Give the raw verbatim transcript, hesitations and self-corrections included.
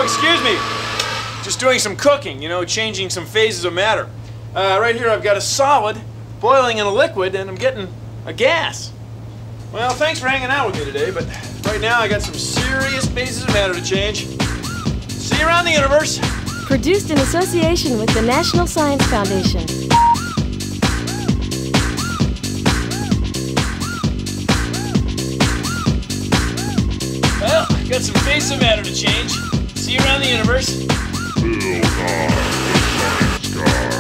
excuse me. Just doing some cooking, you know, changing some phases of matter. Uh, right here I've got a solid boiling in a liquid, and I'm getting a gas. Well, thanks for hanging out with me today, but right now I got some serious phases of matter to change. See you around the universe. Produced in association with the National Science Foundation. Well, got some phases of matter to change. See you around the universe. Build on the science sky.